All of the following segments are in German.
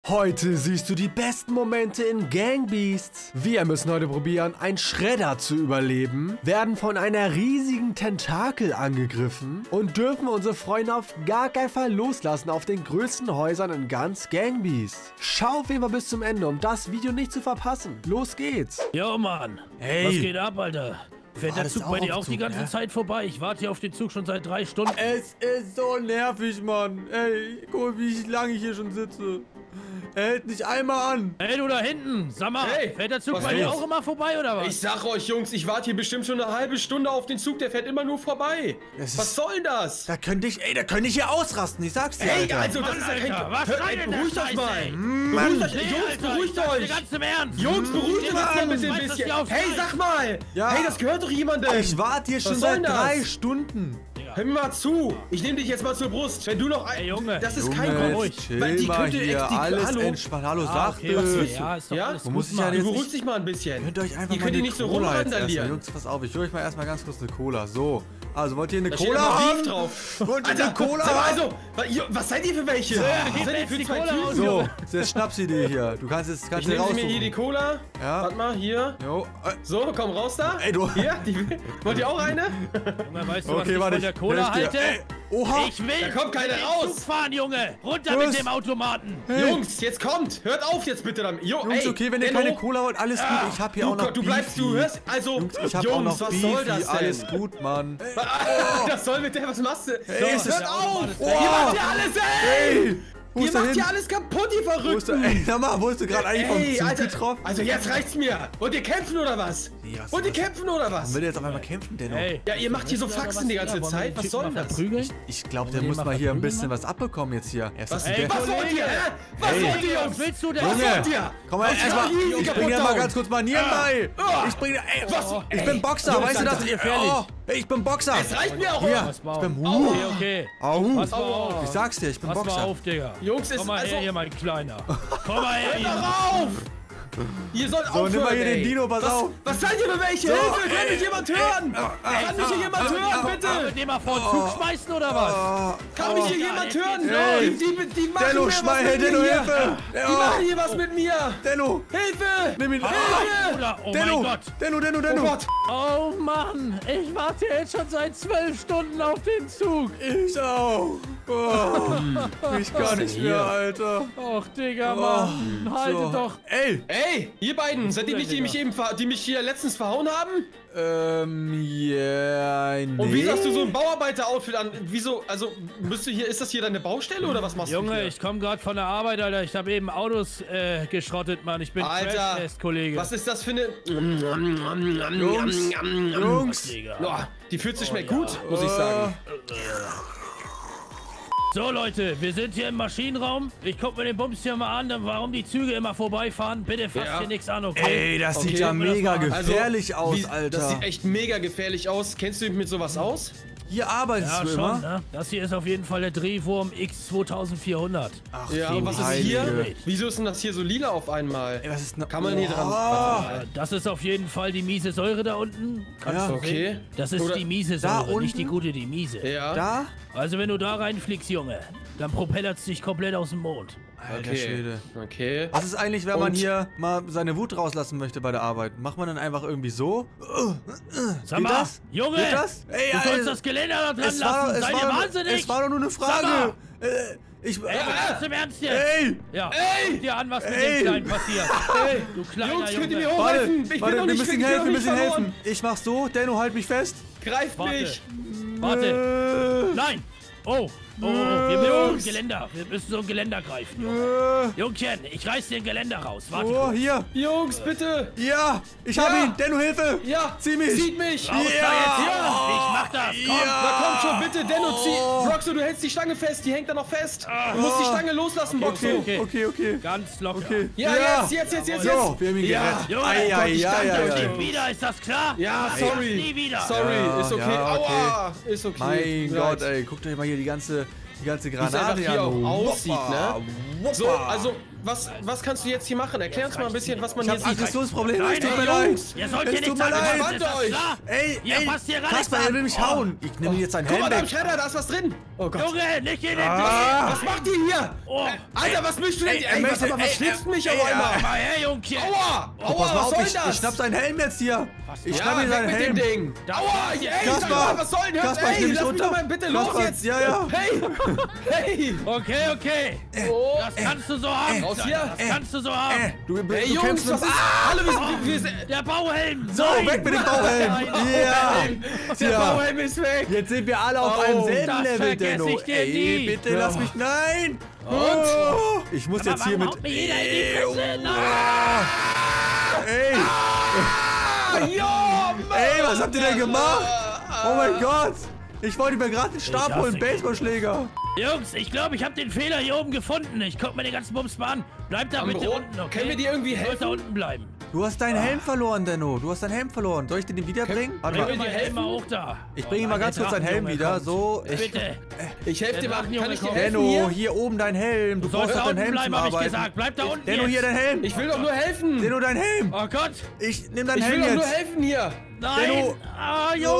Heute siehst du die besten Momente in Gang Beasts. Wir müssen heute probieren, einen Schredder zu überleben, werden von einer riesigen Tentakel angegriffen und dürfen unsere Freunde auf gar keinen Fall loslassen auf den größten Häusern in ganz Gang Beasts. Schau auf jeden Fall bis zum Ende, um das Video nicht zu verpassen. Los geht's. Jo, Mann. Hey. Was geht ab, Alter? Fährt der Zug bei dir auch die ganze Zeit vorbei? Ich warte hier auf den Zug schon seit 3 Stunden. Es ist so nervig, Mann. Ey, guck mal, wie lange ich hier schon sitze. Er hält nicht einmal an. Hey, du da hinten. Sag mal, Hey, fährt der Zug was bei dir los? auch immer vorbei, oder was? Ich sag euch, Jungs, ich warte hier bestimmt schon eine halbe Stunde auf den Zug, der fährt immer nur vorbei. Was soll denn das? Da könnte ich hier ausrasten, ich sag's dir, Ey, Alter. also, das ist ja kein... Alter, was Hör, soll ey, denn beruhigt das euch Scheiße, mal. ey? Beruhigt euch, Nee, Jungs, Alter, beruhigt ich sag's dir euch. ganz im Ernst. Jungs, beruhigt euch jetzt mal ein Ich weiß, dass bisschen. ihr auf Hey, Zeit- sag mal. Ja. Hey, das gehört doch jemandem. Ich warte hier schon Was soll seit denn 3 das? Stunden. Hör mir mal zu. Ich nehme dich jetzt mal zur Brust. Wenn du noch ein... Ey, Junge. Das ist kein Junge, Grund. jetzt chill Weil die mal könnte hier, echt... alles Hallo? entspannt. Hallo, Ah, okay, was sachte. willst du? Ja, ist doch Ja? alles Du musst gut, dich ja Mann. jetzt Du nicht- beruhigst dich mal ein bisschen. Könnt ihr euch einfach Ihr mal könnt eine nicht so Cola jetzt rumrandalieren. erstmal. Jungs, pass auf, ich hole euch mal erstmal ganz kurz eine Cola. So, also wollt ihr eine Da steht Cola immer Beef haben? drauf. Wollt ihr eine Alter, Cola sag mal, haben? also, was seid ihr für welche? gib Was seid mir ihr jetzt für die 2 Cola Typen? aus, So, jetzt Schnapsidee hier. Du kannst Ich dir nehme raussuchen. mir hier die Cola. Ja. Warte mal, hier. Jo, So, komm raus da. Ey, du- Hier, wollt ihr auch eine? Junge, weißt du, was okay, ich warte, von der Cola helf dir. halte? Ey, oha. Ich will Da kommt keiner mit dem raus. Zug fahren, Junge. Runter Was? mit dem Automaten. Hey. Jungs, jetzt kommt. Hört auf jetzt bitte damit. Jo, Jungs, ey, okay, wenn ihr Denno. keine Cola wollt, alles gut. Ich hab hier auch noch Du bleibst, Beefy. du hörst, also, Jungs, ich hab Jungs, auch noch was Beefy. soll das denn? Alles gut, Mann. Das soll mit der, was machst du? Ey, ist das- Hört auf! Oh. Ihr macht ja alles, ey! Ey, wo Ihr ist der macht hin? ja alles kaputt, ihr Wo ist der? Verrückten! Ey, sag mal, wo ist du gerade eigentlich vom Ey, Zug Alter, getroffen? also jetzt reicht's mir! Wollt ihr kämpfen oder was? Nee, was- Wollt ihr was- kämpfen oder Warum was? will der jetzt auf einmal kämpfen, Denno? Hey. Ja, ihr macht hier so Faxen die ganze Zeit, was soll denn das? Ich glaube, der den muss mal mal hier ein verprügeln, bisschen Mann? was abbekommen jetzt hier. Er ist das Was, der- was wollt ihr, hä? Was Ey. wollt ihr, Was Jungs? willst du denn? Was Junge, wollt ihr? komm mal Wollt ihr erstmal. die Ich kaputt bring dir mal hauen? ganz kurz Manieren bei. Ah. Ich bring dir. Ey, Was? ich bin Boxer, Jungs, weißt du das? Alter, gefährlich. Oh, ich bin Boxer. Es reicht mir auch! Hier, Pass mal ich auf. bin. Okay, okay. Au. Pass mal auf. Ich sag's dir, ich bin Pass mal Boxer. auf, Digga. Jungs, Komm mal also- her hier, mein Kleiner. Komm mal her Hört hier. doch auf! Ihr sollt So, aufhören, nimm mal hier den ey. Dino, pass auf. Was seid ihr für welche? So, Hilfe, kann ey, mich jemand hören? Kann mich hier jemand hören, Wollen wir bitte? den mal vor den Zug schmeißen, oder was? Kann mich hier jemand hören? Ey. Die machen Denno, mir was schmeiß, mit hey, mir Denno, hier. Hilfe. Die machen hier was mit mir. Denno, Hilfe! nimm ihn. Hilfe! Oder, oh Denno, mein Gott. Denno. Oh Gott! Oh Mann, ich warte jetzt schon seit 12 Stunden auf den Zug. Ich auch. Oh, ich kann nicht mehr, Alter. Och, Digga, Mann, haltet So. doch. Ey. Ey, ihr beiden, seid ihr nicht die mich die mich hier letztens verhauen haben? Ja, nee. Und wieso hast du so ein Bauarbeiter-Outfit an? Wieso, also, ist das hier deine Baustelle oder was machst du Junge, hier? ich komme gerade von der Arbeit, Alter. Ich habe eben Autos geschrottet, Mann. Ich bin Alter, Crashtest-Kollege. was ist das für eine... Jungs. Digga. Oh, die Pfütze schmeckt gut, muss ich sagen. So, Leute, wir sind hier im Maschinenraum. Ich guck mir den Bums hier mal an, warum die Züge immer vorbeifahren. Bitte fasst Ja. hier nichts an, okay? Ey, das sieht Okay. ja mega Also, gefährlich aus, wie- Alter. Das sieht echt mega gefährlich aus. Kennst du dich mit sowas aus? Hier arbeitest Ja, du schon, immer? ne? Das hier ist auf jeden Fall der Drehwurm X2400. Ach, Ja, du und was ist Heilige. hier? Wieso ist denn das hier so lila auf einmal? Ey, was ist denn... Kann man hier dran... Oh. Warte mal. Das ist auf jeden Fall die miese Säure da unten. Kannst Ja. du Okay. sehen? Das ist Oder- die miese Da Säure, nicht unten? die gute, die miese. Ja. Da? Also wenn du da reinfliegst, Junge, dann propellert's dich komplett aus dem Mond. Alter Okay. Schwede. Okay. Was ist eigentlich, wenn man Und- hier mal seine Wut rauslassen möchte bei der Arbeit? Macht man dann einfach irgendwie so? Sag Geht mal, das? Junge, Geht das? Ey, du sollst Alter, das Geländer da dran Es war, lassen. es, Seid ihr war, wahnsinnig? es war doch nur eine Sag Frage. mal. Ich... Ey, ganz im Ernst jetzt? Ey! Ja, Ey! guck dir an, was mit Ey! dem Kleinen passiert. Ey, Du kleiner Jungs, könnt ihr mir Junge. Warte, hochhelfen? Ich bin warte, noch wir nicht müssen ich bin helfen, noch wir nicht müssen verloren. helfen. Ich mach so, Denno, halt mich fest. Greift Warte. mich. Warte. Nein. Oh, wir müssen so ein Geländer. Wir müssen so ein Geländer greifen, Junge. Jungchen, ich reiß dir ein Geländer raus. Warte Oh, kurz. hier. Jungs, bitte. Ja, ich hab Ja. ihn. Denno, Hilfe. Ja, Zieh mich. zieht mich. Raus da jetzt, ja. Ich mach das. Komm. Na komm schon, bitte, Denno, zieh. Roxo, du hältst die Stange fest, die hängt da noch fest. Du musst die Stange loslassen, Boxo. Okay. Ganz locker. Okay. Ja, jetzt. So, wir haben ihn Ja. gerettet. Junge, Ei, ei, die ja, Stange ja, auf ja. die- Nie wieder, ist das klar? Ja, Das sorry. Nie wieder. Sorry, Ja, ist okay. ja, okay. Aua, ist okay. Mein Right. Gott, ey, guckt euch mal hier die ganze Wie es einfach Granate hier an. auch aussieht, ne? Woppa. So, also, was kannst du jetzt hier machen? Erklär uns mal ein bisschen, was man Ich hier hab sieht. Aggressionsprobleme. Es Nein, tut mir ey, leid. Jungs, ihr sollt hier Es tut nichts mir sagen, leid. ist das euch. klar? Ey, Ihr passt hier gar nichts Kasper, er an. will mich Oh. hauen. Ich nehme jetzt seinen Guck Helm mal, da im weg. Schredder, da ist was drin. Oh Gott. Junge, nicht in den Was macht ihr hier? Oh. Alter, was mischst du denn? er Ey, was möchte- schlägst du mich ey, auf einmal? Mal her, Jungchen. Aua! Oh, pass Aua, mal was auf, soll ich das? schnapp seinen Helm jetzt hier. Ich Ja, schnapp mir weg seinen mit Helm. dem Ding. Aua, ey, Kaspar. sag mal, was soll denn? Kaspar, ich Ey, nehm dich lass mich runter. doch mal bitte los Kaspar, jetzt. ja, ja. Hey, hey. Okay. Oh. Das kannst du so haben. Raus hier. Das kannst du so haben. Du Ey, kämpfst Jungs, mit... was ist? Alle wir sind... Der Bauhelm. So, Nein. weg mit dem Bauhelm. Ja. Der Ja. Bauhelm ist weg. Jetzt sind wir alle auf Oh, einem selben das Level, vergesse Denno. ich dir Ey, nie. bitte lass mich... Nein. Und? Ich muss Aber jetzt hier warum mit... haut mir jeder in die Fresse? Nein. Ey, Ah, ja, Mann. ey, was habt ihr denn gemacht? Oh mein Gott. Ich wollte mir gerade den Stab Ich hasse holen, dich. Baseballschläger. Jungs, ich glaube, ich habe den Fehler hier oben gefunden. Ich guck mir den ganzen Bums mal an. Bleibt da Am bitte Rot- unten, okay? Können wir dir irgendwie Sollt helfen? da unten bleiben. Du hast deinen Helm verloren, Denno. Du hast deinen Helm verloren. Soll ich dir den wiederbringen? Warte Können mal. wir dir helfen? Mal hoch da. Ich bringe ihm mal ganz kurz deinen Helm wieder. So, Bitte. Ich helfe dir Der mal. Drachenjunge Kann ich dir kommt. helfen Denno, hier? hier oben dein Helm. Du Du sollst brauchst da doch deinen unten Helm zum bleiben, habe ich Arbeiten. gesagt. Bleib da unten Denno, jetzt. hier dein Helm. Ich will doch nur helfen. Denno, dein Helm. Oh Gott. Ich nehm deinen Ich will Helm doch nur jetzt. helfen hier. Nein. Denno. Ah, Jungs.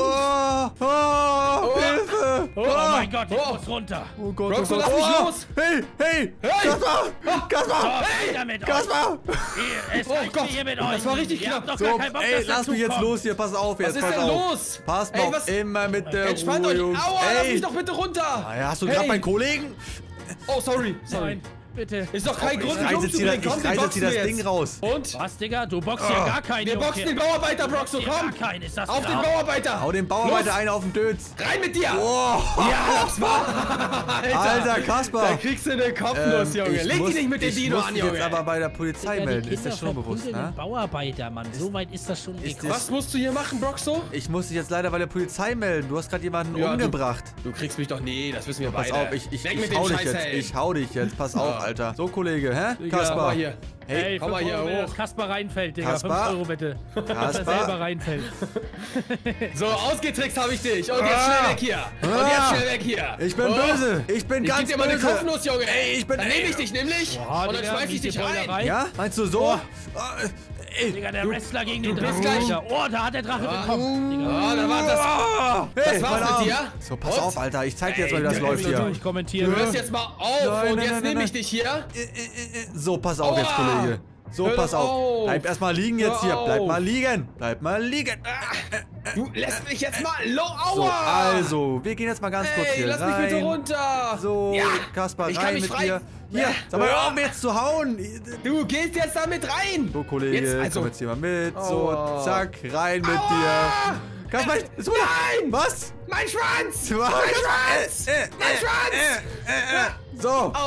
Hilfe. Oh mein Gott, ich muss runter. Oh Gott, Roxo, oh Gott. lass mich Oh. los. Hey, hey. Hey. Kaspar. Kaspar. So, wieder mit euch. Kaspar. Hier, es Oh reicht Gott, mir hier mit das euch. war richtig Ihr habt knapp. doch So, gar keinen Bock, ey, dass lass mich jetzt dazukommt. los hier. Pass auf jetzt. Was ist Pass denn auf. los? Pass Ey, mal was- immer mit der Entspannt Ruhe, euch. Jungs. Aua, lass Ey. mich doch bitte runter. Ah, ja, hast du Hey. gerade meinen Kollegen? Oh, sorry. Nein, bitte. Ist doch kein Grund, Ich mich reiß jetzt hier umzubringen. Komm, den das boxen wir Ding jetzt. raus. Und? Was, Digga? Du boxst ja gar keinen. Wir Junge. boxen den Bauarbeiter, Broxo, Hier komm. gar keinen, ist das Auf den klar? Bauarbeiter. Hau den Bauarbeiter Los. einen auf den Dötz. Rein mit dir. Oh. Ja, das war... Alter, Kaspar. Da kriegst du eine Kopfnuss, Junge. ich Leg muss- dich nicht mit dem ich Dino muss an, dich Junge. jetzt aber bei der Polizei Ja, die melden. Ist Kinder das schon bewusst, verprügeln ne? den Bauarbeiter, Mann. So weit ist das schon gekommen. Was musst du hier machen, Broxo? Ich muss dich jetzt leider bei der Polizei melden. Du hast gerade jemanden Ja, umgebracht. Du kriegst mich doch... Nee, das wissen wir Pass beide. auf, ich Weg mit hau dem dich jetzt. Scheißhelm. Ich hau dich jetzt. Pass auf, Alter. So, Kollege, hä? Digga, Kaspar. hau mal hier. Hey, komm mal 5 hier Euro, wenn hoch. das Kaspar reinfällt, Digga. Kaspar? 5 Euro bitte. Dass er selber reinfällt. So, ausgetrickst habe ich dich. Und jetzt schnell weg hier. Und jetzt schnell weg hier. Ich bin Oh. böse. Ich bin Ich ganz geb dir mal eine böse. Kopfnuss, Junge. Ey, ich bin- Dann nehme ich dich nämlich. Boah, und dann Digga, schmeiß ich dich diese rein. Beulerei. Ja? Meinst du so? Ey, Digga, der Wrestler gegen den bist Drachen. gleich- Digga. Oh, da hat der Drache bekommen. Digga. Ah, dann war das... hey, war's mein mit Arm. dir? So, pass Und? auf, Alter. Ich zeig dir jetzt mal, wie das Ey, läuft hier. Ich kommentiere. Du hörst jetzt mal auf. Nein, und nein, jetzt nein, nehme nein. ich dich hier. So, pass auf jetzt, Aua. Kollege. So, Hör pass doch auf. auf. Bleib erstmal liegen jetzt hier. Hör Bleib auf. mal liegen. Bleib mal liegen. Du lässt mich jetzt mal... Aua. So, also, wir gehen jetzt mal ganz kurz Ey, hier lass rein. mich bitte runter. So, Ja. Kaspar, Ich kann rein mich mit frei- dir. Hier, sag mal, hör auf jetzt zu hauen. Du gehst jetzt damit rein. So, Kollege, Jetzt, also- komm jetzt hier mal mit. So, Aua. zack, rein mit Aua. dir. Kaspar, ist Nein. Was? Mein Schwanz. Was? Mein Schwanz. Mein Schwanz. So,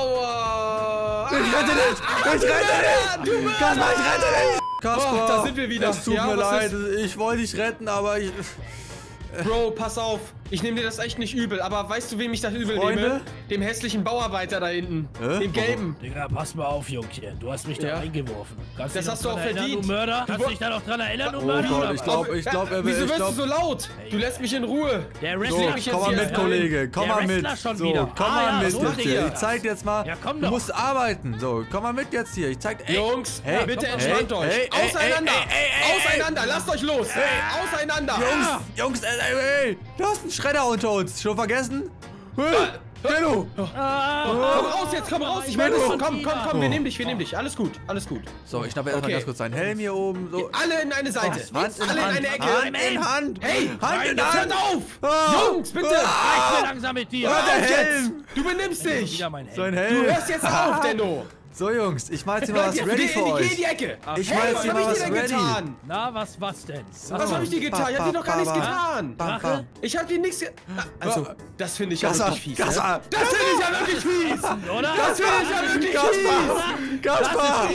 Aua. ich rette dich. Ich rette dich. Du Kaspar, ich rette dich. Kaspar, Oh, da sind wir wieder. Das tut Ja, mir was leid. ist? Ich wollte dich retten, aber ich... Bro, pass auf. Ich nehme dir das echt nicht übel, aber weißt du, wem ich das übel Freunde? nehme? Dem hässlichen Bauarbeiter da hinten. Hä? Dem gelben. Digga, pass mal auf, Jungchen. Du hast mich da Ja. reingeworfen. Kannst Das dich hast noch du auch dran erinnern, verdient. Du Mörder? Kannst wo- du dich da noch dran erinnern, du Oh Mörder? Gott, oder ich was? glaub, er will... Wieso Ich wirst glaub, du so laut? Du lässt mich in Ruhe. Der So, Wrestler mich komm mal jetzt mit, hier Kollege. Komm Der mal mit. Wrestler schon So, wieder. komm Ah, mal ja, mit so jetzt Digga. hier. Ich zeig dir jetzt mal. Ja, komm Du doch. musst arbeiten. So, komm mal mit jetzt hier. Ich zeig... Ey, Jungs, hey, bitte hey, entspannt euch. hey, ey, Auseinander. ey, Auseinander. Lasst euch los. Auseinander. Jungs, ey, du hast einen Schredder unter uns. Schon vergessen? Hey, Denno. Komm raus jetzt, komm raus. Ich meine, Menno. komm, wir nehmen dich, Alles gut, alles gut. So, ich schnappe erstmal Okay. ganz kurz seinen Helm hier oben. So. Alle in eine Seite. Hand in Alle in Hand. eine Ecke. Hand in Hand. Hey, Hand in hört Hand. auf. Ah. Jungs, bitte. Reicht mir langsam mit dir. Ah, der Auf jetzt. Helm. Du benimmst dich. Wieder mein Sein Helm. Helm. Du hörst jetzt auf, Denno. So, Jungs, ich mach jetzt hier mal was Jetzt, ready für geh in euch. die Ecke. Ich Hey, mach jetzt was hier hab mal ich was dir denn ready. getan? Na, was denn? Was hab ich dir getan? Ich hab dir doch gar nichts getan. Bam, bam. Ich hab dir nichts Also, das finde ich ja Kaspar, wirklich fies. Kaspar. Ne? Das finde ich ja wirklich fies. Oder? Das finde ich ja wirklich fies. Kaspar.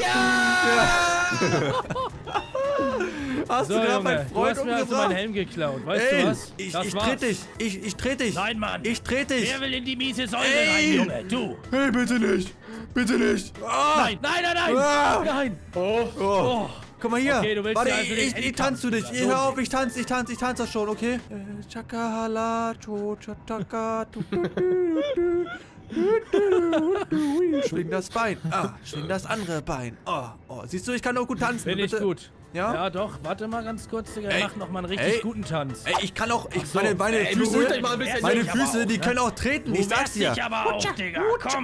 Ja. Hast So, du gerade Junge, meinen du Freund hast mir also umgebracht? meinen Helm geklaut. Weißt Ey, du was? ich Das war's. trete dich. Ich trete dich. Nein, Mann. Ich trete dich. Wer will in die miese Säule Ey. rein, Junge? Du. Hey, bitte nicht. Bitte nicht. Ah. Nein, nein, nein, nein. Ah. Nein. Oh. Oh. Guck mal hier. Okay, du willst Warte, ja also den ich tanze du dich. Handkampf oder Hör so. auf, ich tanze das schon, okay? Chakahala, cho, chataka, tu, tu, tu, tu. Schwing das Bein. Schwing das andere Bein. Oh, siehst du, ich kann auch gut tanzen. Bin ich bitte. gut. Ja? Ja, doch. Warte mal ganz kurz, Digga. Ey, Mach noch mal einen richtig ey, guten Tanz. Ey, ich kann auch, meine beruhigt euch mal ein Füße, bisschen. meine Ich aber Füße, auch, die ne? können auch treten, ich sag's dir. dich aber auch, Digga. Komm.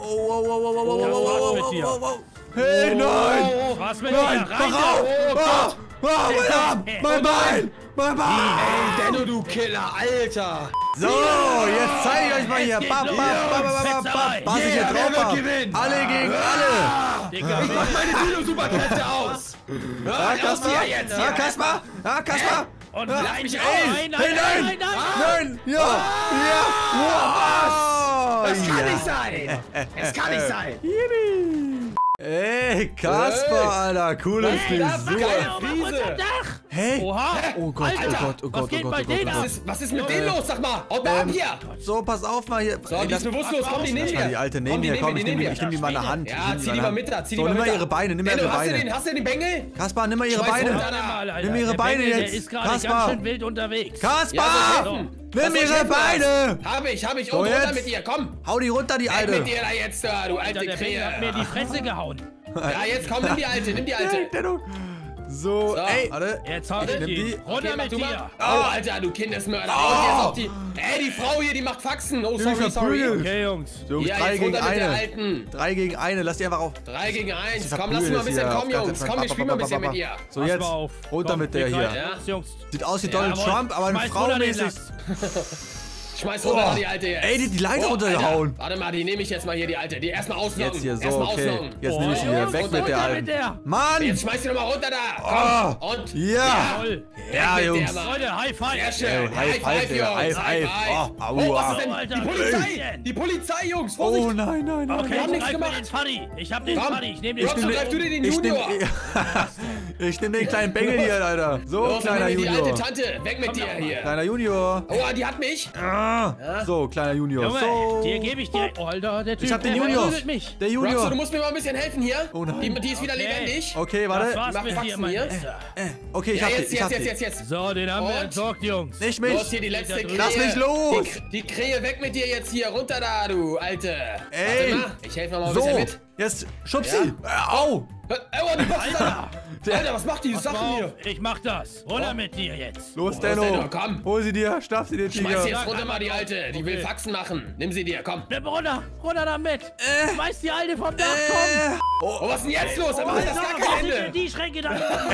Hey, nein! Was mit Nein, dir? Rein mach auf! Mein Arm! Mein Bein! Mein Bein! Ey, Denno, du Killer, Alter. So, jetzt zeige ich euch mal hier. geht Bam, los. bam, bam, bam, bam, bam. Was ich hier Yeah, wer drauf wird hab. gewinnen? Alle gegen alle. Digga, Ich mach meine Dino-Superkräfte aus. Ja, Kaspar? jetzt Ja, Kaspar? Ja, Kaspar? Und Ja. nein, mich nein, auf. nein, nein, Nein! Ja! Ja! Wow! Das kann nicht sein. Es kann nicht sein. Ey, Kaspar, Alter, cooles Frisur. Geile auf Friese. unserem Dach. Hey! Oha. Oh Gott, Alter, oh Gott, oh was Gott, oh geht Gott, bei oh Gott, denen oh ab? Gott. Was ist mit denen los? Sag mal. Haut mal ab hier. So, pass auf mal hier. So, die ist bewusstlos. Komm, die nehmen Lass mal die Alte neben mir, komm, ich nehm die mal in der Hand. Ja, zieh die mal mit da. Zieh die So, mal nimm mit mal da. ihre Beine, nimm mal ihre Denno, Beine. hast du den Bengel? Kaspar, nimm mal ihre Schmeiß runter. Beine. Nimm ihre Der Beine Bengel, jetzt. Der ist gerade ganz Kaspar. schön wild unterwegs. Kaspar! so. Nimm ihre Beine! Hab ich. So, Und runter jetzt. mit dir, komm. Hau die runter, die Weg Alte. mit dir da jetzt, da, du alte Der Bengel hat mir Krähe. die Fresse gehauen. Ja, jetzt komm, nimm die Alte, nimm die Alte. So, So. ey, warte. Jetzt hau Ich ich nehm die. die. Runter Okay, mach mit du dir. mal. Oh, Alter, du Kindesmörder. Und jetzt auch die. Ey, die Frau hier, die macht Faxen. Oh, mich sorry. verprügelt. Okay, Jungs. Jungs, Ja, 3 jetzt gegen runter mit der 1. Alten. 3 gegen 1, lass die einfach auf. 3 gegen 1. Sie Komm, lass mal ein bisschen verprügelt kommen, hier auf Jungs. ganz Komm, wir spielen mal ein bisschen mit ihr. So, Pass jetzt mal auf. runter Komm, mit der wir hier. können- Ja. Jungs. Sieht aus wie Donald Jawohl. Trump, aber ein Schmeiß runter den frauenmäßig. Schmeiß runter die Alte jetzt. Ey, die Leiter runtergehauen. Alter. Warte mal, die nehme ich jetzt mal hier, die Alte. Die erstmal ausloggen. Jetzt hier, so, Erstmal okay. ausloggen. Jetzt Oh, nehme ich sie hier. Jungs, Weg runter mit der mit Alten. der. Mann! Jetzt schmeiß die doch mal runter da. Komm. Und. Ja! Toll. Ja, Weg mit Jungs. der, Mann. Leute, High Sehr Five. schön. High five, Digga. Jungs. High five. Oh, aua. Oh, was ist denn? Alter, Die Polizei! ey. Die Polizei, Jungs! Vorsicht! Oh nein, nein, nein. Okay, Wir haben ich nichts greif mir gemacht. den Fuddy. Ich hab den Komm. Fuddy. Ich nehm den Roxo, Fuddy. greif du dir den Ich Junior! nehm den kleinen Bengel hier, Alter. So, Los, kleiner nimm mir die alte Junior. Tante! Weg mit dir hier! Kleiner Junior. Oh, die hat mich! So, kleiner Junior. Junge, So. dir gebe ich dir. Oh, Alter, der Typ. Ich hab den der Junior. verprügelt mich. Der Roxo, du Junior. musst mir mal ein bisschen helfen hier. Oh nein. Die ist wieder Okay. lebendig. Okay, Das warte. war's Mach mit dir, Faxen mein hier. Bester. Okay, ich Ja, hab jetzt, die. Ich hab jetzt, die. jetzt, jetzt. So, den haben wir Und? entsorgt, Jungs. Nicht Los, mich. hier die letzte Krähe. Lass mich los. Die Krähe weg mit dir jetzt hier. Runter da, du Alte. Ey. Warte mal, ich helfe mal ein So, bisschen mit. jetzt schub sie. Au. Oh, die Box ist da. Alter, was macht die Pass Sachen mal hier? auf, ich mach das. Runter mit dir jetzt. Los, Denno, Denno. komm. Hol sie dir. Schnapp sie dir, Schmeiß Tiger. jetzt runter mal die Alte. Die will Okay. Faxen machen. Nimm sie dir, komm. Nimm runter, runter damit. Schmeiß die Alte vom Dach, komm. Oh, was ist denn jetzt los? Aber das ist gar So, kein wo sind denn Ende. die Schränke da?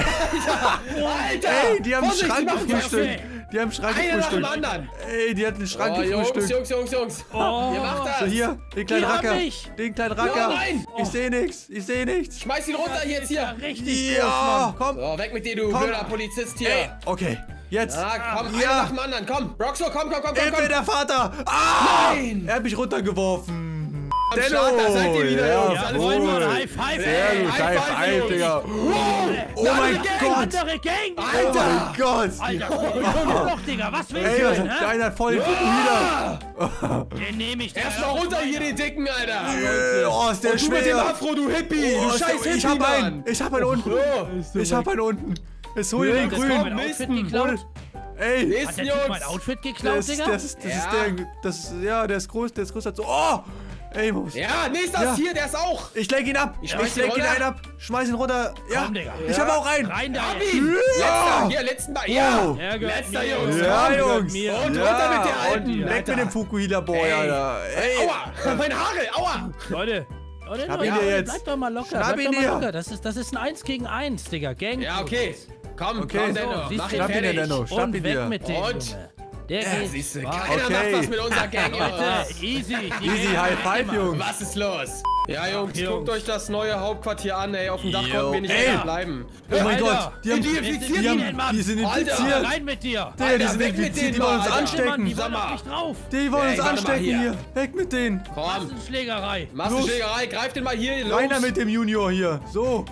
Alter! Ey, die haben einen Vorsicht, Schrank die machen gefrühstückt. Kaffee. Die haben einen Schrank Einer nach dem gefrühstückt. anderen. Ey, die hat einen Schrank Oh, Jungs, gefrühstückt. Jungs. Oh. Ihr macht das. So, hier, den kleinen Die haben Racker. mich. Den kleinen Racker. nein. Ich sehe nichts. Ich sehe nichts. Schmeiß ihn runter jetzt Ja, hier. richtig Ja, groß, komm. So, weg mit dir, du Komm. blöder Polizist hier. Ey, okay. Jetzt. Ja, komm, einer Ja. nach dem anderen. Komm, Roxo, komm. Hilfe, der Vater. Ah! Nein. Er hat mich runtergeworfen. Am Start, da seid ihr wieder, ja, Jungs. Ja, Alles wollen wir gut. ein High Five? Sehr Ey, gut. High High Five, Five, Jungs. Digga. Oh Eine mein Gang. Gott. Andere Gang. Oh mein Gott. Alter, komm doch, Digga. Was willst Ey, du was denn, hat hä? einer voll wieder. Den nehme ich. Erstmal runter hier, den Dicken, Alter. Oh, ist der Und du mit dem schwer. Afro, du Hippie. Oh, Du ist der- scheiß Hippie, ich hab einen. Mann. Ich hab einen unten. Ich hab einen unten. Jetzt hol dir den Das grünen. mein Outfit geklaut. Ey. Hat Nächsten der Typ mein Jungs. Outfit geklaut, Digga? Das ist der ist groß, der ist größer. So, oh! Ey, Maus. Ja, nächster Ja. ist hier, der ist auch. Ich lenk ihn ab. Ich schmeiß ihn lenk ihn runter. einen ab. Schmeiß ihn runter. Ja. Komm, Digga. Ich hab auch einen. Rein da. Hab jetzt. ihn. Ja. Letzter, hier, letzten Mal. Ja. Oh. Der gehört Letzter, mir. Jungs. Ja, Komm, Jungs. mir. Und Ja. runter mit der Alten. Und weg mit dem Fukuhila Boy, Ey. Alter. Ey. Aua, meine Haare, aua. Leute. Schnapp ihn dir jetzt. Bleib doch mal locker. Schnapp Bleib ihn doch mal dir. locker. Das ist ein 1 gegen 1, Digga. Gang. Ja, okay. Komm, Okay. komm, So, Denno. siehst Mach du. ihn Schnapp ihn dir, fertig. Denno. Schnapp Und ihn weg dir. mit dem, Und? Junge. Der Ja, geht. siehst du, Was? keiner Okay. macht was mit unserer Gang. Leute, Jungs. easy. Die Easy, Gang High Five, immer. Jungs. Was ist los? Ja, Jungs, Jungs. guckt euch das neue Hauptquartier an, ey. Auf dem Dach Yo. konnten wir nicht Ey. länger bleiben. Oh mein Alter. Gott. Die haben, Die die, infizieren die haben, denn, Mann? die sind Alter. infiziert. Rein mit dir. Digga, die Alter, sind weg mit infiziert. denen, Die wollen uns Alter. Mann, anstecken. die Sag waren mal. doch nicht drauf. Die wollen Ey, uns warte mal anstecken hier. hier. Weg mit denen. Komm, Schlägerei. Massenschlägerei, greif den mal hier los. Reiner mit dem Junior hier. So.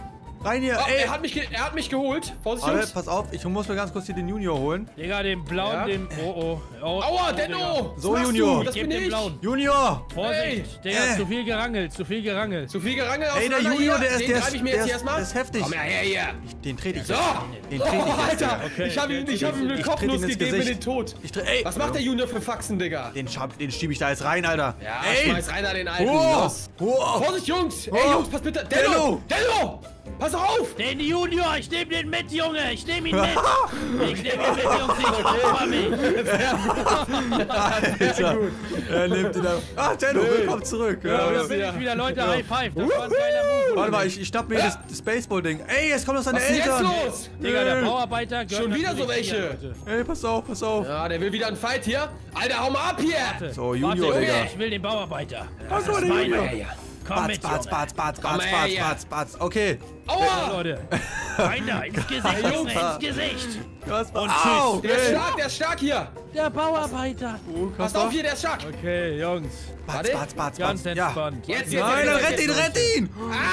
Rein hier. Oh, Ey. er hat mich geholt. Vorsicht, Warte, Jungs. pass auf. Ich muss mir ganz kurz hier den Junior holen. Digga, den blauen, Ja. den... Oh. Aua, Digga. Denno! So, Was machst Junior. Du? Das Gib bin den ich. blauen. Junior. Vorsicht, Digga, zu viel gerangelt, zu viel gerangelt. Zu viel Gerangel Ey, der auseinander Junior, hier. der Den ist, greif ich mir jetzt hier erstmal. der ist heftig. Komm her, hier. Den trete ich So! jetzt. Den trete ich Oh, jetzt. Alter! Okay, ich hab ihm okay, eine Ich Kopfnuss trete ihm ins gegeben in Gesicht. den Tod. Ey. Was macht der Junior für Faxen, Digga? Den schiebe ich da jetzt rein, Alter. Ja, Ey. schmeiß rein an den Alten. Oh. Los. Oh. Vorsicht, Jungs! Ey, Oh. Jungs, pass bitte. Denno! Denno! Pass auf! Den Junior, ich nehm den mit, Junge, ich nehm ihn mit. Ich nehm ihn mit, Jungs, ich kümmere mich. Alter. Er nimmt ihn ab. Ah, Denno, willkommen zurück. Ja, da bin ja. ich wieder, Leute, High Five, das war ein geiler Move. Warte mal, ich schnapp mir das Baseball-Ding. Ey, jetzt kommen doch seine Was ist denn jetzt Eltern. los? Digga, der Bauarbeiter gehört Schon wieder so natürlich welche. hier, Leute. Ey, pass auf, pass auf. Ja, der will wieder einen Fight hier. Alter, hau mal ab hier! So, Junior, Warte, Digga. ich will den Bauarbeiter. Ach so, Das ist der meiner. Junior. Komm Batz, mit, batz, Junge. batz, batz, Komm batz, her, batz, hier. batz, batz. Okay. Aua! Leute, rein da, ins Gesicht, Junge, ins Gesicht. Kaspar. Und Au, Der ist ey. stark, der ist stark hier! Der Bauarbeiter. Pass Kaspar. auf hier, der ist stark! Okay, Jungs, Batz, Warte. batz, batz, ganz batz. Ja. entspannt. Jetzt, Nein, dann rett ihn, rett ihn!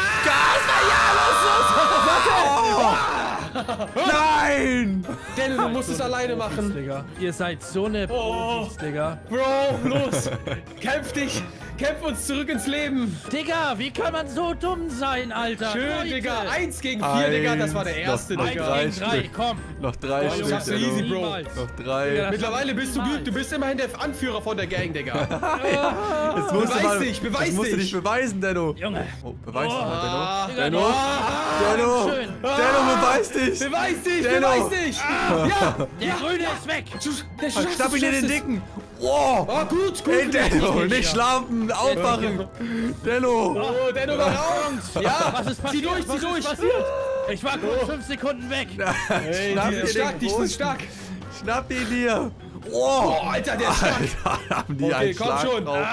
Nein! Denno, du musst es alleine machen. Digga, ihr seid so eine Profis, Digga. Bro, los! Kämpf dich! Kämpf uns zurück ins Leben! Digga, wie kann man so dumm sein, Alter? Schön, Leute. Digga! 1 gegen 4, Digga, das war der erste, Noch Digga. drei 1 gegen 3, Stück. komm. Noch 3 Jungs, Stück. das ist easy, Bro. Niemals. Noch Digga, 3. das- Mittlerweile bist du gut, du bist immerhin der Anführer von der Gang, Digga. Das musst du Beweis mal- dich, beweis Das musst du dich. nicht beweisen, Denno. Junge. Oh, beweis dich Oh. mal, Ah, Digga, Denno. Denno. schön. Denno, beweis dich. beweis dich, Denno. beweis dich! Ja! Der Grüne ist weg. Der schaffst Schnapp es, ihn in den schaffst es. Dicken. Wow. Oh, gut, gut. Ey, Denno, nicht, nicht ja. schlafen, aufwachen. Denno. Oh, Denno war raus. Ja, Was ist zieh passiert? durch, Was zieh durch. ist passiert? Ich war kurz 5 Sekunden weg. Ey, Schnapp die dir sind den stark, die sind Großen. stark. Schnapp ihn dir. Oh, Oh. Alter, der ist stark. Alter, haben die Okay, einen komm Schlag schon. drauf.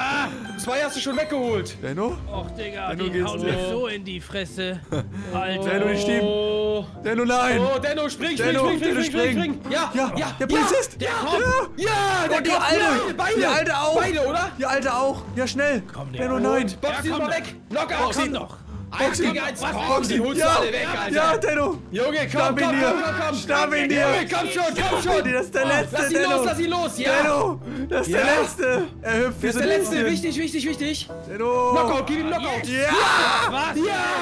2 hast du schon weggeholt. Denno? Och, Digga, Denno, die geht's hauen dir? mir so in die Fresse. Alter. Denno, die Stieben. Oh, Denno, nein. oh, Denno, spring, spring, Denno, spring, Denno, spring, spring, spring. Ja, Ja, ja, der Polizist. Ja, kommt. ja, der Und die kommt. Alte. Beide, Die Alte auch. Beide, oder? Die Alte auch. Ja, schnell. Komm, der. Denno, nein. Box Ja, ihn komm mal doch. weg. Knockout. Komm doch. 1 gegen 1. Was? Komm, die holst du Ja, alle weg, Alter. ja, Denno. Junge, komm, Schnapp ihn komm, dir. komm, komm, komm. Schnapp ihn dir. Junge, komm schon, komm schon. Das ist der Letzte, Lass ihn Denno. los, lass ihn los. Ja. Denno, das ist der Ja. Letzte. Er hüpft wie Das ist so der ein Letzte. Häschen. Wichtig, wichtig, wichtig. Denno. Knockout, gib ihm Knockout. Ja. Was?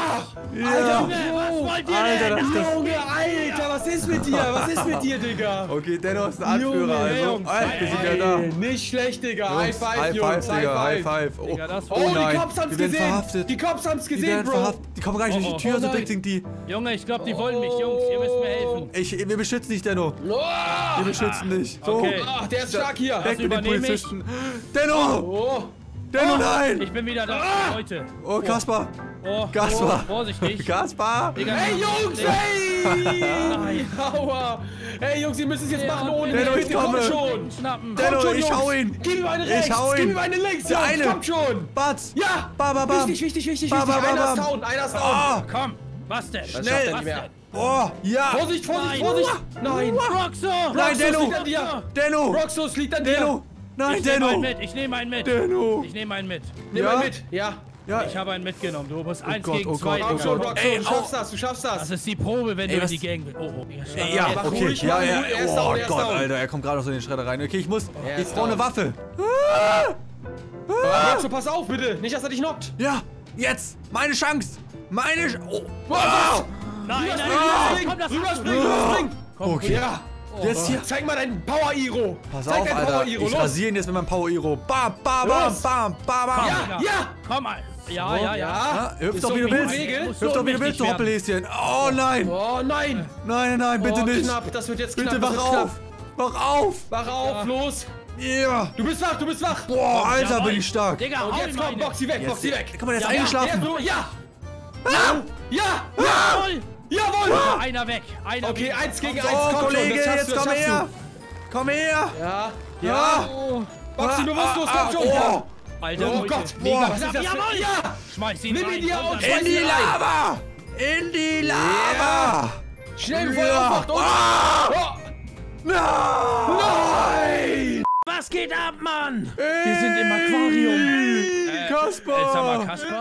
Ja. Ja. Junge, was wollt ihr Alter, denn? das ist Junge, Alter, was ist mit dir? Was ist mit dir, Digga? Okay, Denno ist ein Anführer, Junge, also. Jungs, Alter, wir sind ja da. Ey, nicht schlecht, Digga. High Jungs, five, High Jungs. five, Digga, High five. Oh, Digga, das- Oh, nein. die Cops haben's Wir werden gesehen. verhaftet. Die Cops haben's Die gesehen, werden Bro. verhaftet. Die kommen gar nicht durch die Tür, oh so nein. dick sind die. Junge, ich glaube, die wollen mich, Jungs. Ihr müsst mir helfen. Wir beschützen dich, Denno. Oh, Wir beschützen dich. So, Okay. ach, der ist stark hier. weg mit den übernehme ich. Polizisten. Denno! Oh, Denno, nein! Ich bin wieder da, Leute. Oh, Kaspar. Oh, Kaspar. oh, vorsichtig. Kaspar. Digga, hey, Jungs, hey! Nein. Aua. Hey, Jungs, ihr müsst es jetzt Ja, machen ohne Denno, mich. ich Bitte, kommt komme. schon. Schnappen. Denno, Kommt schon, ich Jungs. hau ihn. Gib ihm eine rechts. Ich hau ihn. Gib ihm eine links, Der Jungs. eine. Kommt schon. Batz. Ja. Ba, ba, ba. Wichtig, wichtig, wichtig, Ba, wichtig. ba, ba, Einer ist ba. down, einer ist down. Ah. Komm, was denn? schafft Schnell. er Was nicht mehr. denn? Oh, ja. Vorsicht, Vorsicht, Nein. Vorsicht. Nein. Roxo! Nein, Roxos Denno. liegt an dir. Denno. Roxos liegt an dir. Denno. Nein, Ich nehme einen Denno. mit, ich nehme einen mit. Denno. Ich nehme einen mit. Nimm Ja? mal mit. Ja. Ja. Ich habe einen mitgenommen. Du musst 1 Gott, gegen oh 2. Gott, Komm oh schon, Gott. Roxo, Ey, du schaffst das, du schaffst Das das. ist die Probe, wenn Ey, du in was- die Gang willst. Oh, Ja, mach okay. ruhig, Ja, mach ja. ruhig. Er ist Oh down, er ist Gott, down. Alter, er kommt gerade aus in den Schredder rein. Okay, ich muss. Er Ich ist brauche eine down. Waffe. Roxo, pass auf, bitte. Nicht, dass er dich knockt. Ja, jetzt. Meine Chance. Meine Chance. Oh. Wow. Nein, nein, Rüberspringen, komm, das rüberspringen, rüberspringen. Okay. Ja. Jetzt hier. Zeig mal deinen Power-Iro. Pass Zeig auf, deinen Alter. Power-Iro, Ich los. rasiere ihn jetzt mit meinem Power-Iro. Bam, bam, bam, Los. bam, bam, bam. Ja, ja. Komm mal. Ja. Ja, hüpf Ist doch, so wie du wie willst. Regel. Muss Hüpf so doch, wie du willst, wichtig du werden. Hoppelhäschen. Oh nein. Oh nein. Nein, nein, bitte Oh, nicht. knapp. Das wird jetzt knapp. Bitte das wach wird knapp. auf. Wach auf. Wach auf, los. Ja. Du bist wach, du bist wach. Boah, Alter, Jawohl. bin ich stark. Digga, Und hau jetzt ihm komm, eine. box sie weg, box sie weg. Guck mal, der ist Ja, eingeschlafen. Ja, ja. Ja. Jawohl. Jawohl. Einer weg. Einer Okay, weg. 1 gegen 1. So, Komm schon, Kollege, das schaffst jetzt du, das komm schaffst her. Komm her. du. Ja. Ja. Ja. Box ihn bewusstlos, komm schon. Oh. Alter, Oh Leute. Gott. Mega Was ist knapp. das für... Jawohl. Ja. Schmeiß ihn Nimm ihn rein. dir Komm, auf, dann- schmeiß In die ihn rein. Lava. In die Lava. Schnell, bevor er Ja. aufwacht. Und... Ah. Oh. Nein. Was geht ab, Mann? Wir sind im Aquarium. Kaspar. Jetzt haben wir Kaspar.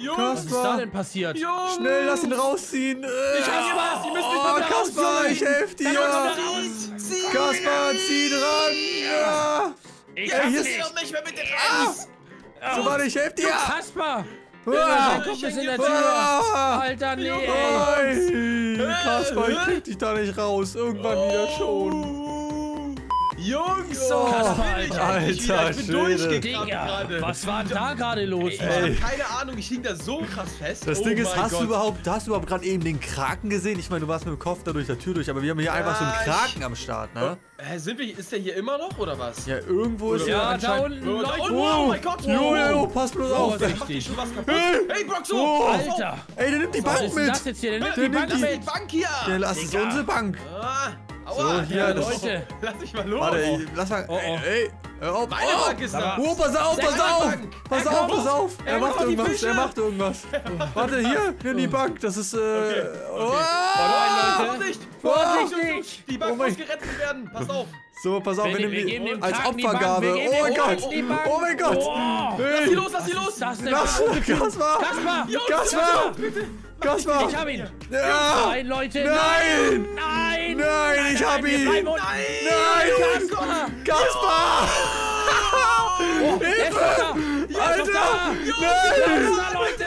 Was ist da denn passiert? Jungs! Schnell, lass ihn rausziehen. Ich hasse was! Die müssen mich mal Kaspar, ich helfe dir. Kaspar, zieh dran. Ja. Ich Ey, hab's hier ist- nicht. Doch nicht mehr mit den raus! So, warte, ich helfe dir. Kaspar! Ah. Guck bis in der Tür! Ah. Alter, nee, ey! Nein, Kaspar, ich krieg dich da nicht raus. Irgendwann wieder schon. Jungs! Kaspar, Ich Alter, bin Schwede. durchgekramt Digga, gerade. was war denn da gerade los? Ich Mann? hab keine Ahnung, ich hing da so krass fest. Das Oh Ding ist, mein hast du Gott. überhaupt gerade eben den Kraken gesehen? Ich meine, du warst mit dem Kopf da durch der Tür durch, aber wir haben hier einfach so einen Kraken am Start, ne? Ist der hier immer noch, oder was? Ja, irgendwo ist Ja, er da anscheinend... unten, Oh, da Leute! unten. Oh mein Gott! Jo, pass bloß auf. Der macht hier schon was kaputt. Hey, Broxo! Oh. Alter! Ey, der nimmt die Was Bank ist denn mit. das jetzt hier? Der nimmt Der die nimmt Bank die- mit! Die Bank hier! Das ist Digga. unsere Bank. Aua, So, hier, das- Leute! lass mich mal los. Warte, lass mal... Oh, oh. Ey, hör auf. Meine Bank ist da. Oh, pass auf, pass Seine auf! Bank. Pass Er auf, kommt. pass auf! Er Er macht kommt, die irgendwas, Fische. er macht irgendwas. Warte, hier, nimm die Bank, das ist, Oh. Vorsicht! Vorsichtig! Die Bank Oh mein- muss gerettet werden. Pass auf. So, pass auf, Wir wir geben nehmen dem die als Kraken die Opfergabe. Bank, wir geben Oh mein dem Kraken Gott! die Bank. Oh mein Gott! Oh. Lass die Hey! los, lass die los. Das denn? Lass, Kaspar! Kaspar! Kaspar! Kaspar! Ich hab ihn! Ja! Nein, Leute! Nein! Nein! Nein, ich hab wir ihn! bleiben unten. Nein! Kaspar! Kaspar! Der ist doch da! Alter! Nein! Nein! Da, Leute!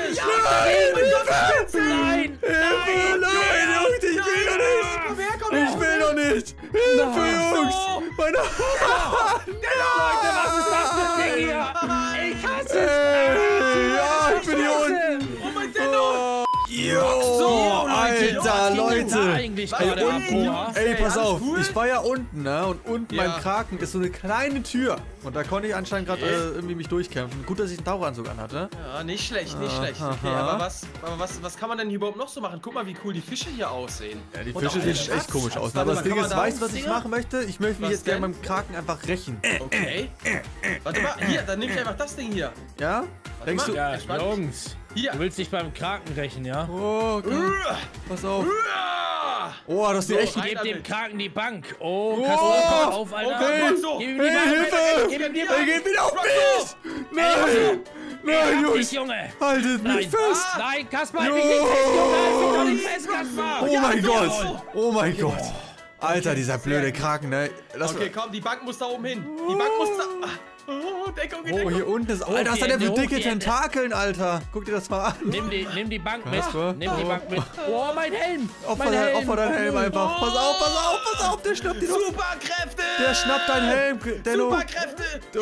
Hilfe! Nein! Nein, Jungs, ich will doch nicht! Komm her, komm her. Ich will doch nicht! Hilfe, Jungs! Meine Leute, was ist das für ein Ding hier? Ich hasse es! Ey, ja, ich bin hier unten! Oh mein Denno. Jo, Alter, Was ging da Leute! eigentlich Was gerade geht ab, denn? Boah? Ey, pass alles auf, cool? ich war ja unten, ne? Und unten Ja. beim Kraken ist so eine kleine Tür. Und da konnte ich anscheinend gerade irgendwie mich durchkämpfen. Gut, dass ich einen Taucheranzug anhatte. Ja, nicht schlecht, nicht schlecht. Okay, Aha. aber was kann man denn hier überhaupt noch so machen? Guck mal, wie cool die Fische hier aussehen. Ja, die Und Fische auch der sehen echt Schatz. komisch aus. Warte Aber mal, das Ding kann man ist, da weißt du, was ich Dinger? machen möchte? Ich möchte mich Was jetzt gerne denn? beim Kraken einfach rächen. Okay. Warte mal, hier, dann nehme ich einfach das Ding hier. Ja? Denkst mal. du? Ja, Entspannt. Jungs, Hier. du willst dich beim Kraken rächen, ja? Oh, okay. Pass auf. Uah. Oh, das sieht echt... rein Gib dem damit. Kraken die Bank. Oh, Oh, Kaspar, pass auf, Alter. okay. Broxo. Gib ihm die Hey, Bank. Hilfe! Gib ihm die Er Bank. geht wieder auf Broxo. mich! Nein! Nein, Hab dich, Jungs! Junge. Haltet mich Nein. fest! Nein, Kaspar, Jo. halt mich nicht fest, Junge. Halt mich doch nicht fest, Kaspar. Oh mein so. Gott! Oh mein Gott! Alter, dieser blöde Kraken, ne? Lass Okay, komm, die Bank muss da oben hin. Die Bank muss da... Oh, Deckung, Oh, Deckung. hier unten ist... Alter, was die hat der für Hände, hoch dicke die Hände. Tentakeln, Alter? Guck dir das mal an. Nimm die Bank mit. Kaspar. Nimm die Bank mit. Oh, mein Helm. Opfer, Mein Helm. Opfer deinen Helm einfach. Pass auf, pass auf, pass auf, der schnappt die doch. Superkräfte! Der schnappt deinen Helm, Denno. Superkräfte!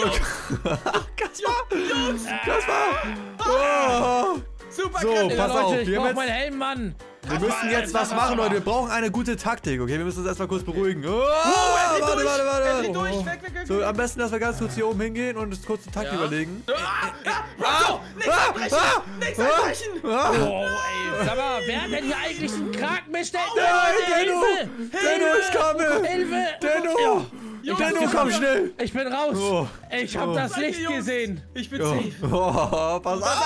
Kaspar! Kaspar! Oh. Superkräfte! So, pass auf, Leute, ich wir haben brauch jetzt- meinen Helm, Mann. Wir müssen jetzt was machen, Leute. Wir brauchen eine gute Taktik, okay? Wir müssen uns erstmal kurz beruhigen. Oh, Er dreht warte, durch. warte, Er dreht warte. durch! Weg, weg, weg! So, am besten, dass wir ganz kurz hier oben hingehen und uns kurz eine Taktik Ja. überlegen. Broxo! Nichts abbrechen! Nichts abbrechen! Oh, ey. Sag mal, wer hat denn hier eigentlich einen Kraken bestellt? Nein, Denno! Hilfe! Denno, ich komme! Hilfe! Denno! Denno, komm schnell! Ich bin raus. Oh. Ich hab das Seid ihr, Licht Jungs? gesehen. Ich bin Oh, safe. oh, pass auf!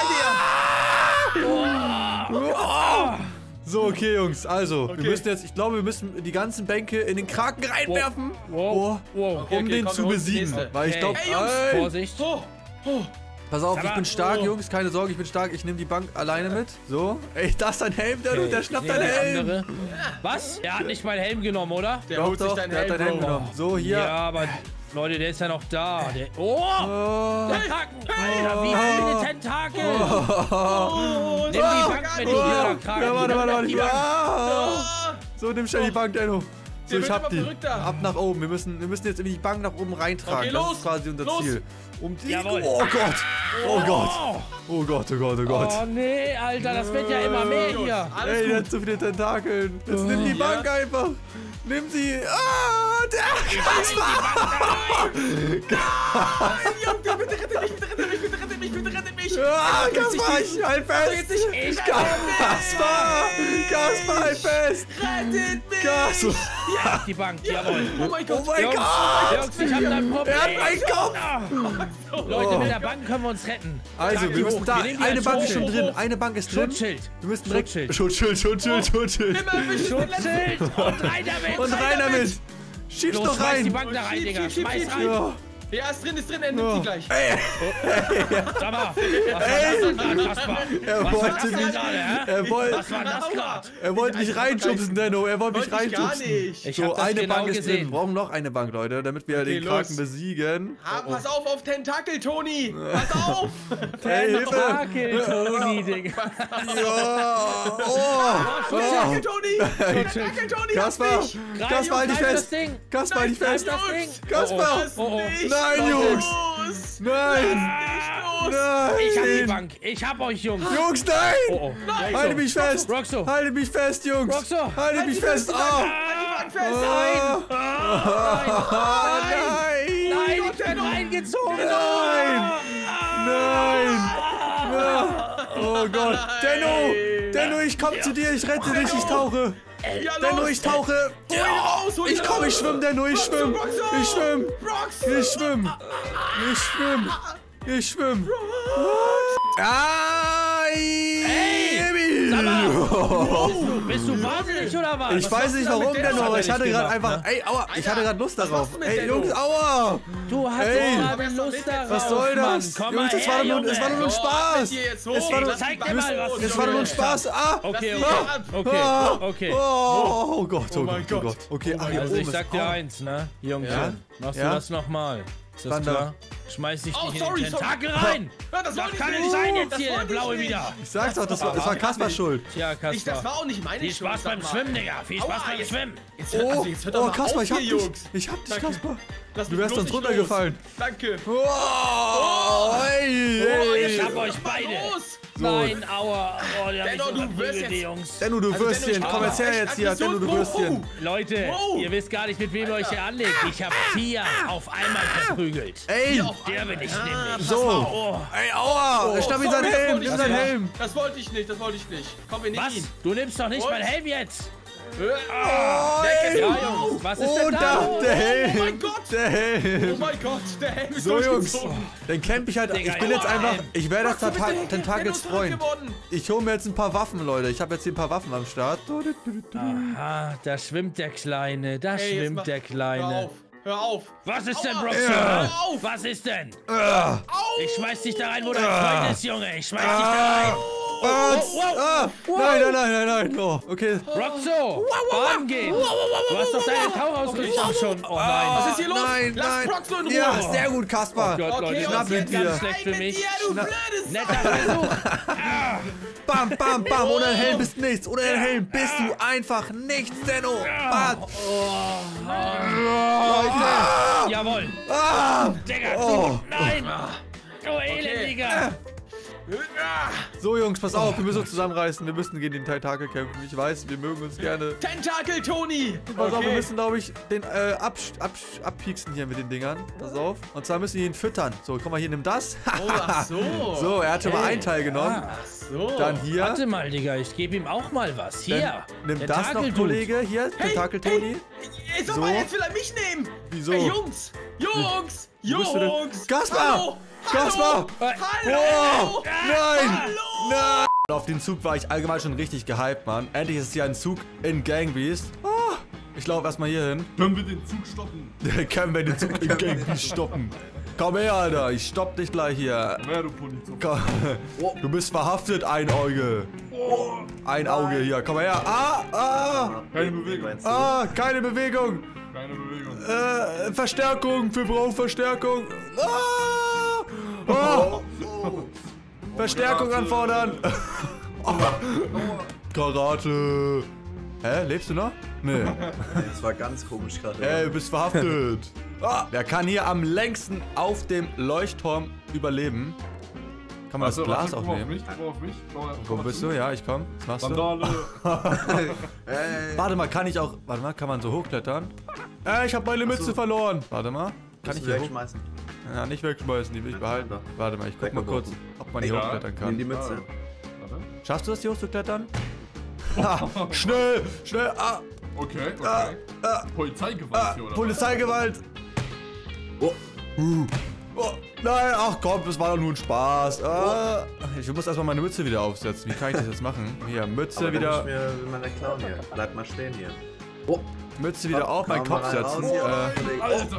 So, okay, Jungs, also, wir müssen jetzt, ich glaube, wir müssen die ganzen Bänke in den Kraken reinwerfen, Wow. Wow. Okay, um den komm, zu wir holen die besiegen. nächste. Weil ich Okay. glaube, Ey, Jungs, Vorsicht. Oh, pass auf, ich Aber- bin stark, oh. Jungs, keine Sorge, ich bin stark, ich nehme die Bank alleine mit. So, ey, das ist dein Helm, der schnappt Nee, deinen der Helm. andere. Was? Er hat nicht meinen Helm genommen, oder? der Doch, holt sich doch, deinen der hat Helm, deinen Helm Bro. genommen. So, hier. Ja, aber Leute, der ist ja noch da. Der, oh! Oh. Der Kraken! Alter, wie viele Tentakel! Oh, Nimm die Bank mit, du blöder Kraken. Ja, warte, Nimm warte, doch warte. die Bank. Ah. So, nimm schnell die Bank, Denno. So, Der ich wird hab immer die. verrückter. Ab nach oben. Wir müssen jetzt irgendwie die Bank nach oben reintragen. Okay, Das los. ist quasi unser Los. Ziel. Um die. Jawohl. Oh Gott. Oh Gott. Oh, Oh Gott, oh Gott, oh Gott. oh nee, Alter, das wird ja immer mehr hier. Alles Ey, der gut. hat zu viele Tentakeln. Jetzt nimm die Ja. Bank einfach. Nimm sie. Ah, der Kaspar. Nein, Junge, bitte rette mich, bitte rette mich, bitte rette mich, bitte rette mich! Ah, Kaspar, ich halt Jetzt fest. nicht! Ich Kaspar. Kaspar, halt fest. Rettet mich! Kaspar. Die Bank, jawohl. Oh mein Gott! Oh mein Jungs, Gott. Jungs, ich hab da ein Problem. Er hat meinen Kopf. Ah. Leute, mit der Bank können wir uns retten. Also, Trag die wir müssen hoch. da. nehmen die Eine als Bank ist schon Schutzschild. drin. Eine Bank ist drin. Schutzschild. Wir müssen direkt. Schutzschild. Schutzschild. Nimm mich, ich bin letzter! Schutzschild. Und rein damit. Und rein damit. Schieb's Los, doch schmeiß die rein. Bank da rein, Schieb, Digga. schieb, Schmeiß schieb, rein. Ja. Ja, ist drin, er nimmt sie gleich. Sag mal, was war das denn gerade, Kaspar? Er wollte mich. Was war das gerade? Er wollte mich reinschubsen, Denno. Er wollte mich Gar reinschubsen. nicht. Ich So, hab das eine genau Bank ist drin. gesehen. Wir brauchen noch eine Bank, Leute, damit wir den Kraken los. besiegen. Pass auf Tentakel, Toni. Pass auf. Hey, Hilfe! Tentakel, Toni, Digga. Ja! Oh! Tentakel, Toni. Tentakel, Toni. Kaspar! Kaspar, halt dich Greif das fest! Ding. Kaspar, halt dich fest! das Ding. Kaspar! Oh. Nein, Jungs! Los. Nein! Nein! Ich hab die Bank. Ich hab euch, Jungs. Jungs, nein! Oh. Haltet mich fest! Roxo. Haltet mich fest, Jungs! Roxo. Haltet mich fest! Ah! Fest. Nein! Nein, ich bin reingezogen. Nein! Nein! Oh Gott! Denno, ich komm zu dir, ich rette dich, ich tauche! Ja, Denno, los. ich tauche! Hol ihn raus. Ich schwimm, Denno, ich schwimm! Ich schwimm! Roxo. Ich schwimm! Ich schwimm! Ich schwimm! Sag mal, bist du wahnsinnig oder was? Ich weiß nicht warum, Denno, aber ich hatte gerade einfach. Ey, aua, ich hatte gerade Lust darauf. machst du mit Ey, Denno? Jungs, aua! Du hast Ey, gerade Lust darauf. Was soll das? Mann. Komm Jungs, mal es war her, doch nur ein Spaß! Es war doch- Zeig dir mal, was Es war doch nur ein Spaß! Ah! Okay, Ah! okay. Oh Gott, oh mein Gott, oh Gott. Gott. Okay, ach, hier Also oben ich ist- sag dir eins, ne? Junge, Ja? machst Ja? du das nochmal? Ist das Thunder. klar? Schmeiß dich Oh, nicht in sorry, den Tentakel rein! Ja, das Das kann nicht sein jetzt hier, der Blaue wieder! Ich sag's doch, das war Kaspars Schuld. Tja, Das Kaspar. war auch nicht meine Viel Spaß beim Schwimmen, Digga! Viel Spaß beim Schwimmen! Oh, Kaspar, ich hab dich! Jungs. Ich hab dich, Danke. Kaspar! Lass Du mich wärst bloß uns nicht runtergefallen. los. Danke. Oh, ey, Ich ey. hab euch beide! Los. Nein, aua! Oh, die hab ich Denno, so du wirst verprügelt, jetzt- die Jungs! Denno, du Also, Würstchen, Denno, ich komm jetzt her echt jetzt hier, Denno, du Aggression. Würstchen. Leute, Wow. ihr wisst gar nicht, mit wem ihr euch hier anlegt. Ich hab 4 auf einmal verprügelt. Ey, Der bin ich nämlich. so. Oh. Ey, aua, schnapp ihm Sorry, seinen das Helm, wollte nimm ich seinen nicht. Helm. Das wollte ich nicht, Komm, wir nehmen Was? ihn. Du nimmst doch nicht Und? mein Helm jetzt! Oh, ey. Ja, Jungs, was ist Oh, denn da, da? der Helm. Oh mein Gott. Der Oh Helm. mein Gott, der Helm ist So, Jungs, durchgezogen. dann camp ich halt, Digga, ich bin jetzt ja. einfach, ich werde das Max, du bist der Tentakels Denno Freund. geworden. Ich hole mir jetzt ein paar Waffen, Leute. Ich habe jetzt hier ein paar Waffen am Start. Ah, da schwimmt der Kleine, da Ey, jetzt schwimmt mach- der Kleine. Hör auf. Was ist denn, Aua. Broxo? Hör auf. Was ist denn? Ah, Ich schmeiß dich da rein, wo dein Freund ist, Junge. Ich schmeiß dich da rein. was? wow. Ah, nein. Oh, okay. Broxo, baden gehen. Du hast doch deine Tauchausrüstung schon. Oh nein. Was ist hier los? Nein, Lass nein. Broxo in Ruhe. Ja, sehr gut, Kaspar. Oh Gott, Okay, Leute, und das wird jetzt wieder. ganz schlecht für Mit mich. dir, du blödes Netter Versuch. Bam, bam, bam. Ohne den Helm bist du nichts. Ohne den Helm bist du einfach nichts, Denno. Bam. Leute. Jawohl. Ah. Digga, Oh. nein. Du Elendiger. So, Jungs, pass auf. Wir müssen uns zusammenreißen. Wir müssen gegen den Tentakel kämpfen. Ich weiß, wir mögen uns gerne. Tentakel, Toni. Pass auf, wir müssen, glaube ich, den abpieksen hier mit den Dingern. Pass auf. Und zwar müssen wir ihn füttern. So, komm mal hier, nimm das. Oh, ach so. So, er hat schon mal einen Teil genommen. So. Dann hier. Warte mal, Digga, ich gebe ihm auch mal was. Hier. Nimm das noch, Tentakel-Dude. Kollege. Hier, Tentakel-Toni. Hey, sag So. mal, jetzt will er mich nehmen. Wieso? Hey, Jungs. Jungs. bist du denn? Jungs. Kaspar. Hallo. Kaspar. Hallo. Oh, nein. Hallo. Nein. Auf den Zug war ich allgemein schon richtig gehypt, Mann. Endlich ist hier ein Zug in Gang Beast. Ah, ich laufe erstmal hier hin. Können wir den Zug stoppen? Können wir den Zug in Gang Beast stoppen? Komm her, Alter. Ich stopp dich gleich hier. Wer du Polizei? Komm. Du bist verhaftet, Einauge. Ein Auge hier. Komm mal her. Keine Bewegung. Keine Bewegung. Keine Bewegung. Verstärkung. Wir brauchen Verstärkung. Ah. Verstärkung anfordern. Karate. Hä? Lebst du noch? Nee. Das war ganz komisch gerade. Ey, du bist verhaftet. Wer kann hier am längsten auf dem Leuchtturm überleben? Kann man das Glas auch nehmen? Wo bist du? Ja, ich komm. Was machst du? Sandale. Warte mal, kann ich auch... Warte mal, kann man so hochklettern? Ich habe meine Mütze verloren. Warte mal. Kann ich hier hoch... wegschmeißen? Ja, nicht wegschmeißen, die will ich behalten. Warte mal, ich guck mal kurz, ob man hier Ja. hochklettern Nimm die kann. Mütze. Schaffst du das, hier hochzuklettern? Schnell! Schnell! Okay. Polizeigewalt hier, oder? Polizeigewalt! Oh. Oh, nein, ach komm, das war doch nur ein Spaß. Ich muss erstmal meine Mütze wieder aufsetzen. Wie kann ich das jetzt machen? Hier, Mütze Aber wieder. dann muss ich mir meine klauen hier. Bleib mal stehen hier. Oh. Mütze wieder auf meinen Kopf setzen. Alter!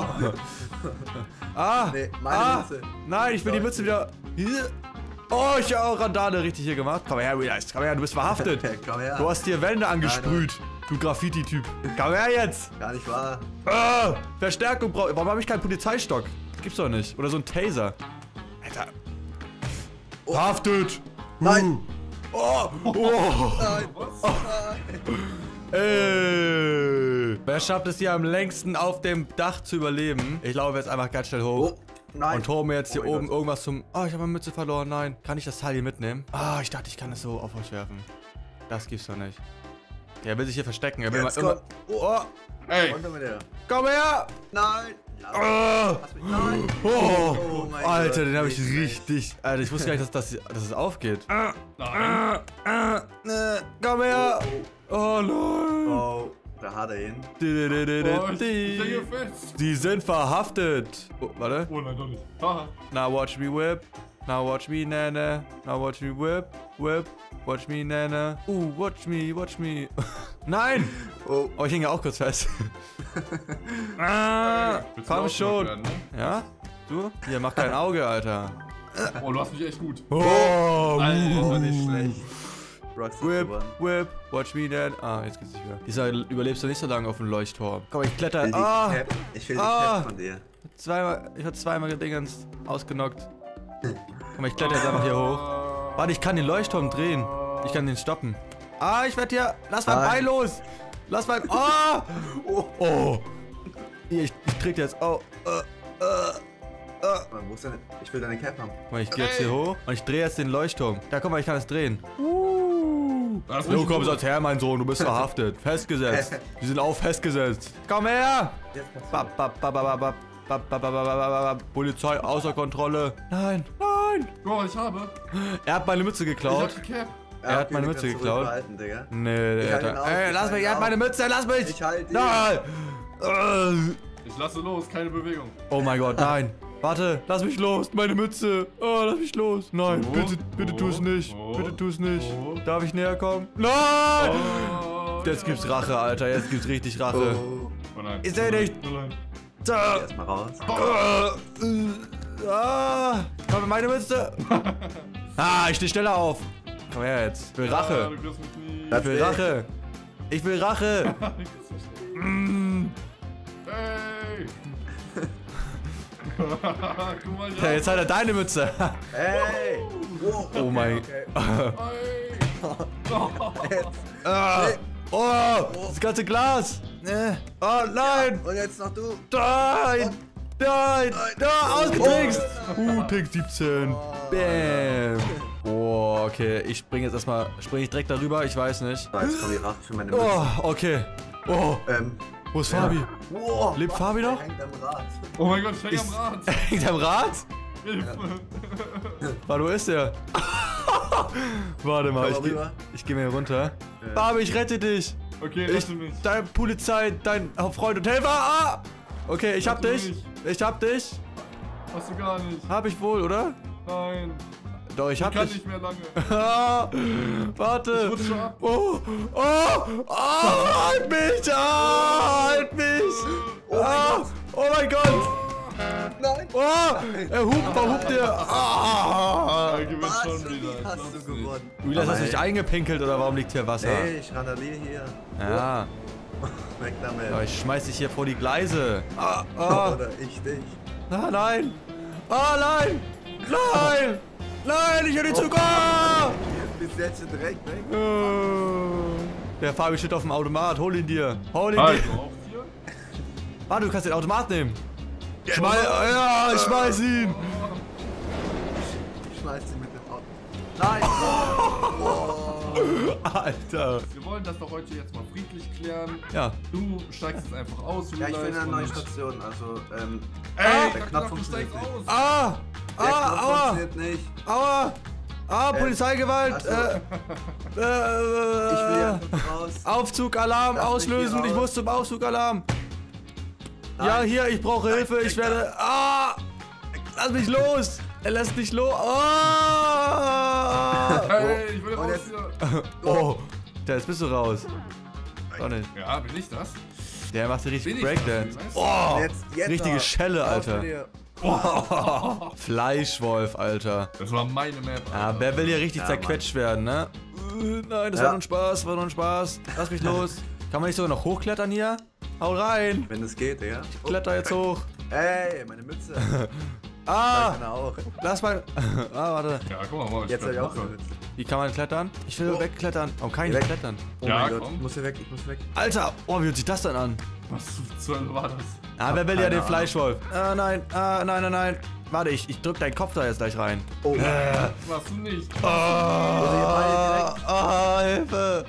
Nee, meine Mütze. Nein, ich will die Mütze wieder... Oh, ich habe auch Randale richtig hier gemacht. Komm her, Realize. Komm her, du bist verhaftet. Komm her. Du hast hier Wände angesprüht. Du Graffiti-Typ. Komm her jetzt. Gar nicht wahr. Verstärkung brauche ich. Warum habe ich keinen Polizeistock? Gibt's doch nicht. Oder so ein Taser. Alter. Verhaftet. Nein. Oh. Nein. Wer schafft es hier am längsten auf dem Dach zu überleben? Ich laufe jetzt einfach ganz schnell hoch. Oh. Nein. Und hole mir jetzt hier mein oben Gott. irgendwas zum... Oh, ich habe meine Mütze verloren. Nein. Kann ich das Teil hier mitnehmen? Ah, ich dachte, ich kann es so auf euch werfen. Das gibt's doch nicht. Der will sich hier verstecken. Er will Jetzt mal immer... kommt. Oh. Ey! Runter mit der. Komm her! Nein. Lass mich. Nein. Oh, mein Alter, Gott, den habe ich nicht richtig... Alter, ich wusste gar nicht, dass es aufgeht. Nein! Komm her! Oh nein! Oh, da hat er ihn. Oh, ich hänge fest! Die sind verhaftet. Oh, warte. Oh nein, doch nicht. Haha. Now watch me whip. Now watch me nana. Now watch me whip. Whip. Watch me nana. Watch me, watch me. Nein! Oh. Oh, ich hänge auch kurz fest. Willst du Komm auch schon. werden, ne? Ja? Du? Hier, mach kein Auge, Alter. Oh, du hast mich echt gut. Oh, Oh, nicht schlecht. Rockstar Whip, gewonnen. whip, watch me then. Ah, jetzt geht's nicht mehr. Dieser überlebst du nicht so lange auf dem Leuchtturm. Komm, ich kletter. Ich will die Cap von dir. Ich hab zweimal gedingens ausgenockt. Komm, ich kletter jetzt einfach hier hoch. Warte, ich kann den Leuchtturm drehen. Ich kann den stoppen. Ah, ich werd hier. Lass mein Nein. Bein los. Lass mein. Oh! Oh! Hier, ich krieg jetzt. Oh. Wo ist denn? Ich will deine Cap haben. Guck mal, ich geh jetzt hier hoch und ich drehe jetzt den Leuchtturm. Da, guck mal, ich kann es drehen. Das ist Jo, nicht komm, gut. sonst her, mein Sohn, du bist verhaftet. Festgesetzt. Die sind auch festgesetzt. Komm her! Jetzt kannst Bap, bap, bap, bap, bap, bap, bap, bap, bap, bap. Polizei außer Kontrolle. Nein, nein! Oh, ich habe. Er hat meine Mütze Ich geklaut. hab die Cap. Er hat meine Mütze geklaut. Digga. Nee, Ich der halt ihn hat. auf, Ey, ich lass halt mich, ihn er hat auf. meine Mütze, lass mich! Ich halt ihn. Nein! Ich lasse los, keine Bewegung. Oh mein Gott, nein! Warte, lass mich los, meine Mütze! Oh, lass mich los! Nein, Oh, bitte tu es nicht! oh, Bitte tu es nicht! oh. Darf ich näher kommen? Nein! Oh, Jetzt gibt's Rache, Alter, jetzt gibt's richtig Rache. Oh. Oh nein. Ich seh nicht. Oh nein. Da. Erstmal raus. Komm, meine Mütze! Ich steh schneller auf! Komm her jetzt! Ich will Ah, Rache! du kriegst mich nie. Ich will Rache! Ich will Rache! Du kriegst mich nie. Mm. Hey! Guck mal, Ja, jetzt hat er deine Mütze! Hey! Oh mein... Hey! Das ganze Glas! Oh nein! Und jetzt noch du. Nein! Nein! Ausgetrickst! Trick 17! Bam! Oh, okay. Ich spring jetzt erstmal... Spring ich direkt darüber? Ich weiß nicht. So, jetzt kommt die Rache für meine Mütze. Oh, okay. Oh, wo ist Fabi? Wow. Lebt Fabi noch? Hängt am Rad. Oh mein Gott, ich häng am Rad. Hängt er am Rad? Hilfe. Warte, wo ist er? Warte mal, Komm mal rüber. ich geh mal hier runter. Fabi, ich rette dich! Okay, Ich, rette mich. dein Polizei, dein Freund und Helfer! Ah! Okay, ich hab Rette dich! mich. Ich hab dich! Hast du gar nicht. Hab ich wohl, oder? Nein. Doch, ich hab Kann dich. nicht mehr lange. Ah, warte! Ich rutsche ab. Oh! Halt mich! Halt mich! Oh mein Gott! Nein. Oh! Er hupt, warum hupt der? Er gewinnt Was? schon wieder. Wie Ich hast glaub's du nicht. gewonnen? Julius, hast du dich eingepinkelt oder warum liegt hier Wasser? Hey, ich randaliere hier. Ja, Weg damit. aber ich schmeiß dich hier vor die Gleise. Oder ich dich. Nein! Nein! Nein! Nein, ich höre dir zu! Ah! Bist jetzt schon direkt weg? Der Fabi steht auf dem Automat, hol ihn dir! Hol ihn Hi, dir! du auch hier? Warte, du kannst den Automat nehmen! Ich schmeiß ihn! Ich schmeiß sie mit dem Auto. Nein! Alter! Wir wollen das doch heute jetzt mal friedlich klären. Ja. Du steigst jetzt einfach aus. Ja, ich bin in einer neuen und- Station, also, Ey, der der Knopf Knopf steigt funktioniert aus. der Knopf Aua! funktioniert nicht. Aua! Polizeigewalt! Ach so. Ich will hier raus. Aufzugalarm Lass mich auslösen! hier Ich raus. muss zum Aufzugalarm! Nein. Ja, hier, ich brauche Hilfe! Ich werde... Lass mich los! Er lässt mich los! Hey, ich will Und raus jetzt- hier. Oh! Jetzt bist du raus! Doch nicht. Ja, bin ich das? Der macht hier richtig Bin ich Breakdance. das? Oh, Jetzt richtige da. Schelle, Alter. Raus mit dir. Fleischwolf, Alter. Das war meine Map. Ja, wer will hier richtig zerquetscht werden, ne? Nein, das war nur ein Spaß, war nur ein Spaß. Lass mich los. Kann man nicht sogar noch hochklettern hier? Hau rein. Wenn es geht, ja. Kletter jetzt hoch. Ey, meine Mütze. Ah, Kann er auch. lass mal. Ah, warte. Ja, guck mal, Jetzt habe ich auch eine Mütze. Wie kann man klettern? Ich will wegklettern. Oh, kann ich nicht klettern. Oh Ja, mein Gott, komm. ich muss hier weg, ich muss weg. Alter, oh, wie hört sich das denn an? Was zur Hölle war das? Ah, wer will ja keine den Ahnung. Fleischwolf? Nein, nein. Warte, ich drück deinen Kopf da jetzt gleich rein. Oh, Machst du nicht. Hilfe!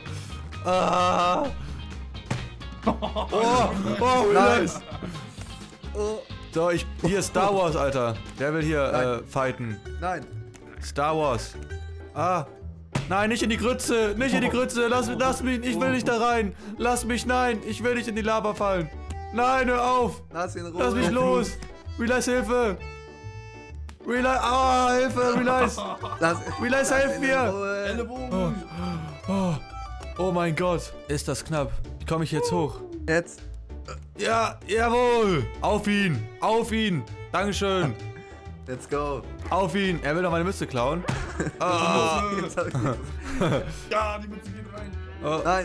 Oh, nice! oh, So, hier Star Wars, Alter. Der will hier fighten. nein. Star Wars. Ah. Nein, nicht in die Grütze. Nicht in die Grütze. Lass mich. Ich will nicht da rein. Lass mich. Nein. Ich will nicht in die Lava fallen. Nein, hör auf. Lass ihn in Ruhe. Lass mich los. Relice, Hilfe. Relice. Ah, Hilfe. Relice. Relice, helf mir. Ellenbogen. Oh mein Gott. Ist das knapp. Wie komme ich jetzt hoch? Jetzt. Ja, jawohl. Auf ihn. Auf ihn. Dankeschön. Let's go. Auf ihn. Er will doch meine Mütze klauen. Jetzt hab ich Ja, die Mütze geht rein. Nein.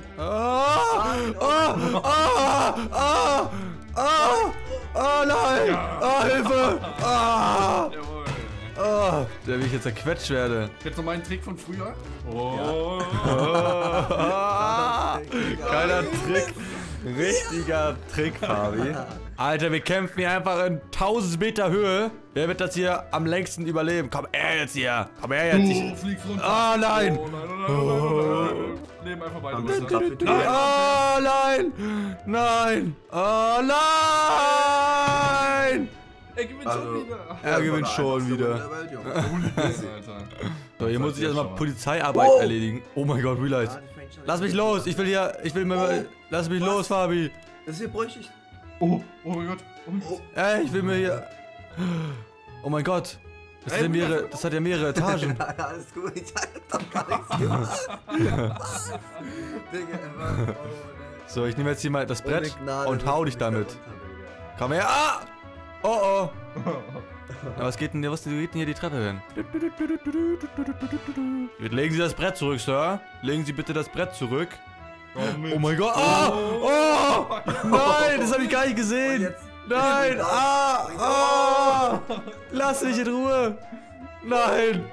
Nein! Hilfe! Jawohl. Der will ich jetzt zerquetscht werde. Jetzt noch mal einen Trick von früher. Oh. Geiler Trick. Richtiger Trick, Fabi. Alter, wir kämpfen hier einfach in 1000 Meter Höhe. Wer wird das hier am längsten überleben? Komm her jetzt hier. Komm her jetzt. Du fliegst runter. Ah, nein. Oh, nein. Leben einfach weiter. Oh nein! Nein! Oh nein! Er gewinnt schon wieder. Er gewinnt schon wieder. Alter. So, hier muss ich erstmal Polizeiarbeit erledigen. Oh mein Gott, Relice. Lass mich los, lass mich los, Fabi. Das hier bräuchte ich. Oh mein Gott. Oh mein Gott. Ey, ich will mir hier... Oh mein Gott. Das hat ja mehrere Etagen. Alles gut, ich hab doch gar nichts gemacht. Digga, So, ich nehme jetzt hier mal das Brett und hau dich damit. Komm her. Ah! Oh. Aber was geht denn hier die Treppe hin? Legen Sie das Brett zurück, Sir. Legen Sie bitte das Brett zurück. Oh mein Gott. Oh! Nein, das habe ich gar nicht gesehen. Nein. Lass mich in Ruhe. Nein.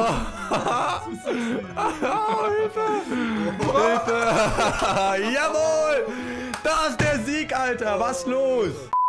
Hilfe. Hilfe. Jawohl. Das ist der Sieg, Alter. Was los?